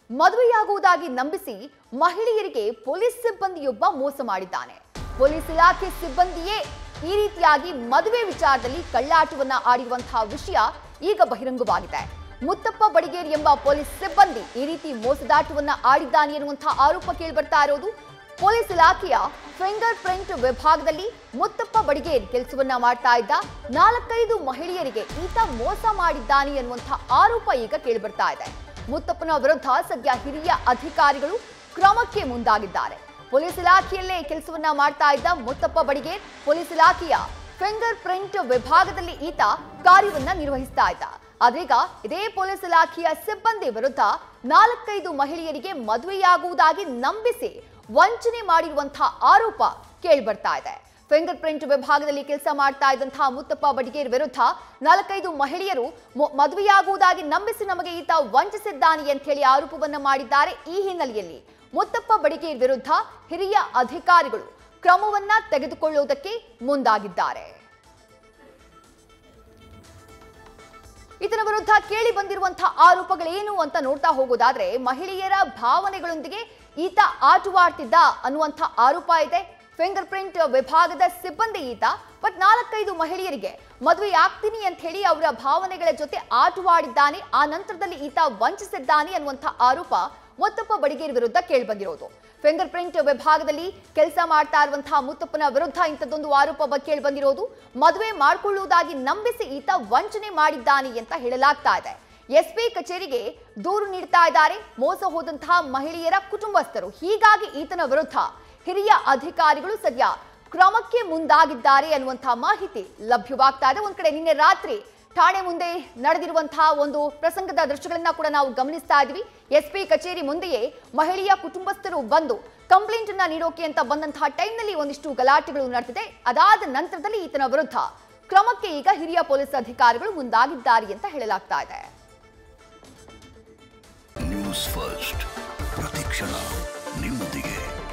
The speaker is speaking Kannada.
ಮದುವೆಯಾಗುವುದಾಗಿ ನಂಬಿಸಿ ಮಹಿಳೆಯರಿಗೆ ಪೊಲೀಸ್ ಸಿಬ್ಬಂದಿಯೊಬ್ಬ ಮೋಸ ಮಾಡಿದ್ದಾನೆ. ಪೊಲೀಸ್ ಇಲಾಖೆ ಸಿಬ್ಬಂದಿಯೇ ಈ ರೀತಿಯಾಗಿ ಮದುವೆ ವಿಚಾರದಲ್ಲಿ ಕಳ್ಳಾಟವನ್ನ ಆಡಿರುವಂತಹ ವಿಷಯ ಈಗ ಬಹಿರಂಗವಾಗಿದೆ. ಮುತ್ತಪ್ಪ ಬಡಿಗೇರ್ ಎಂಬ ಪೊಲೀಸ್ ಸಿಬ್ಬಂದಿ ಈ ರೀತಿ ಮೋಸದಾಟವನ್ನ ಆಡಿದ್ದಾನೆ ಎನ್ನುವಂತಹ ಆರೋಪ ಕೇಳಿಬರ್ತಾ ಇರೋದು. ಪೊಲೀಸ್ ಇಲಾಖೆಯ ಫಿಂಗರ್ ಪ್ರಿಂಟ್ ವಿಭಾಗದಲ್ಲಿ ಮುತ್ತಪ್ಪ ಬಡಿಗೇರ್ ಕೆಲಸವನ್ನ ಮಾಡ್ತಾ ಇದ್ದ 4-5 ಮಹಿಳೆಯರಿಗೆ ಈತ ಮೋಸ ಮಾಡಿದ್ದಾನೆ ಎನ್ನುವಂತಹ ಆರೋಪ ಈಗ ಕೇಳಿಬರ್ತಾ ಇದೆ. ಮುತ್ತಪ್ಪನ ವಿರುದ್ಧ ಸದ್ಯ ಹಿರಿಯ ಅಧಿಕಾರಿಗಳು ಕ್ರಮಕ್ಕೆ ಮುಂದಾಗಿದ್ದಾರೆ. ಪೊಲೀಸ್ ಇಲಾಖೆಯಲ್ಲೇ ಕೆಲಸವನ್ನ ಮಾಡ್ತಾ ಇದ್ದ ಮುತ್ತಪ್ಪ ಬಡಿಗೇರ್ ಪೊಲೀಸ್ ಇಲಾಖೆಯ ಫಿಂಗರ್ ಪ್ರಿಂಟ್ ವಿಭಾಗದಲ್ಲಿ ಈತ ಕಾರ್ಯವನ್ನ ನಿರ್ವಹಿಸ್ತಾ ಇದ್ದ. ಆದ್ರೀಗ ಇದೇ ಪೊಲೀಸ್ ಇಲಾಖೆಯ ಸಿಬ್ಬಂದಿ ವಿರುದ್ಧ 4-5 ಮಹಿಳೆಯರಿಗೆ ಮದುವೆಯಾಗುವುದಾಗಿ ನಂಬಿಸಿ ವಂಚನೆ ಮಾಡಿರುವಂತಹ ಆರೋಪ ಕೇಳಿಬರ್ತಾ ಇದೆ. ಫಿಂಗರ್ ಪ್ರಿಂಟ್ ವಿಭಾಗದಲ್ಲಿ ಕೆಲಸ ಮಾಡ್ತಾ ಇದ್ದಂತಹ ಮುತ್ತಪ್ಪ ಬಡಿಗೇರ್ ವಿರುದ್ಧ 4-5 ಮಹಿಳೆಯರು ಮದುವೆಯಾಗುವುದಾಗಿ ನಂಬಿಸಿ ನಮಗೆ ಈತ ವಂಚಿಸಿದ್ದಾನೆ ಅಂತ ಹೇಳಿ ಆರೋಪವನ್ನ ಮಾಡಿದ್ದಾರೆ. ಈ ಹಿನ್ನೆಲೆಯಲ್ಲಿ ಮುತ್ತಪ್ಪ ಬಡಿಗೇರ್ ವಿರುದ್ಧ ಹಿರಿಯ ಅಧಿಕಾರಿಗಳು ಕ್ರಮವನ್ನ ತೆಗೆದುಕೊಳ್ಳುವುದಕ್ಕೆ ಮುಂದಾಗಿದ್ದಾರೆ. ಇದರ ವಿರುದ್ಧ ಕೇಳಿ ಬಂದಿರುವಂತಹ ಆರೋಪಗಳೇನು ಅಂತ ನೋಡ್ತಾ ಹೋಗೋದಾದ್ರೆ, ಮಹಿಳೆಯರ ಭಾವನೆಗಳೊಂದಿಗೆ ಈತ ಆಟವಾಡ್ತಿದ್ದ ಅನ್ನುವಂಥ ಆರೋಪ ಇದೆ. ಫಿಂಗರ್ ಪ್ರಿಂಟ್ ವಿಭಾಗದ ಸಿಬ್ಬಂದಿ ಈತ, ಬಟ್ 4-5 ಮಹಿಳೆಯರಿಗೆ ಮದುವೆ ಆಗ್ತೀನಿ ಅಂತ ಹೇಳಿ ಅವರ ಭಾವನೆಗಳ ಜೊತೆ ಆಟವಾಡಿದ್ದಾನೆ. ಆ ನಂತರದಲ್ಲಿ ಈತ ವಂಚಿಸಿದ್ದಾನೆ ಅನ್ನುವಂಥ ಆರೋಪ ಮುತ್ತಪ್ಪ ಬಡಿಗೇರ್ ವಿರುದ್ಧ ಕೇಳಿಬಂದಿರೋದು. ಫಿಂಗರ್ ಪ್ರಿಂಟ್ ವಿಭಾಗದಲ್ಲಿ ಕೆಲಸ ಮಾಡ್ತಾ ಇರುವಂತಹ ಮುತ್ತಪ್ಪನ ವಿರುದ್ಧ ಇಂಥದ್ದೊಂದು ಆರೋಪ ಕೇಳಿಬಂದಿರೋದು. ಮದುವೆ ಮಾಡಿಕೊಳ್ಳುವುದಾಗಿ ನಂಬಿಸಿ ಈತ ವಂಚನೆ ಮಾಡಿದ್ದಾನೆ ಅಂತ ಹೇಳಲಾಗ್ತಾ ಇದೆ. ಎಸ್ಪಿ ಕಚೇರಿಗೆ ದೂರು ನೀಡ್ತಾ ಇದ್ದಾರೆ ಮೋಸ ಹೋದಂತಹ ಮಹಿಳೆಯರ ಕುಟುಂಬಸ್ಥರು. ಹೀಗಾಗಿ ಈತನ ವಿರುದ್ಧ ಹಿರಿಯ ಅಧಿಕಾರಿಗಳು ಸದ್ಯ ಕ್ರಮಕ್ಕೆ ಮುಂದಾಗಿದ್ದಾರೆ ಅನ್ನುವಂತಹ ಮಾಹಿತಿ ಲಭ್ಯವಾಗ್ತಾ ಇದೆ. ಒಂದ್ ಕಡೆ ನಿನ್ನೆ ರಾತ್ರಿ ಠಾಣೆ ಮುಂದೆ ನಡೆದಿರುವಂತಹ ಒಂದು ಪ್ರಸಂಗದ ದೃಶ್ಯಗಳನ್ನ ಕೂಡ ನಾವು ಗಮನಿಸ್ತಾ ಇದ್ವಿ. ಎಸ್ಪಿ ಕಚೇರಿ ಮುಂದೆಯೇ ಮಹಿಳೆಯ ಕುಟುಂಬಸ್ಥರು ಬಂದು ಕಂಪ್ಲೇಂಟ್ ಅನ್ನ ನೀಡೋಕೆ ಅಂತ ಬಂದಂತಹ ಟೈಮ್ನಲ್ಲಿ ಒಂದಿಷ್ಟು ಗಲಾಟೆಗಳು ನಡೆದಿದೆ. ಅದಾದ ನಂತರದಲ್ಲಿ ಈತನ ವಿರುದ್ಧ ಕ್ರಮಕ್ಕೆ ಈಗ ಹಿರಿಯ ಪೊಲೀಸ್ ಅಧಿಕಾರಿಗಳು ಮುಂದಾಗಿದ್ದಾರೆ ಅಂತ ಹೇಳಲಾಗ್ತಾ ಇದೆ. ನ್ಯೂಸ್ ಫಸ್ಟ್ ಪ್ರತಿಕ್ಷಣ ನಿಮ್ಮೊಂದಿಗೆ.